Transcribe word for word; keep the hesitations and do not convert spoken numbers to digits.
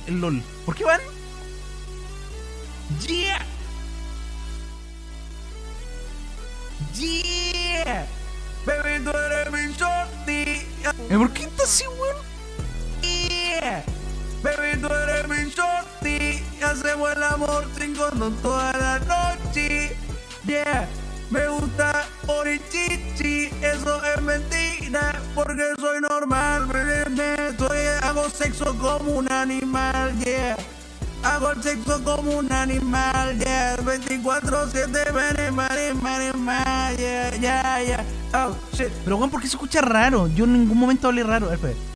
el LOL. ¿Por qué van? Yeah. Yeah. Baby, tú eres mi shorty. ¿Eh, ¿Por qué está así, weón? Yeah. Baby, tú eres mi shorty. Hacemos el amor sin condón toda la noche. Yeah. Me gusta orichichi, eso es mentira, porque soy normal, me soy, hago sexo como un animal, yeah. Hago el sexo como un animal, yeah. veinticuatro siete, mare, mare, mare, mare, yeah, yeah, yeah. Oh, shit. Pero, weón, ¿por qué se escucha raro? Yo en ningún momento hablé raro. Espera.